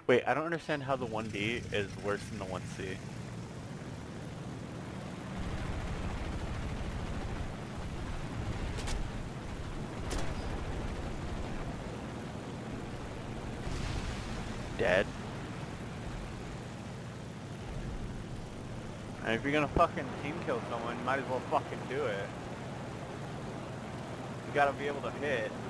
Wait, I don't understand how the 1D is worse than the 1C. Dead? And if you're gonna fucking team kill someone, you might as well fucking do it. You gotta be able to hit.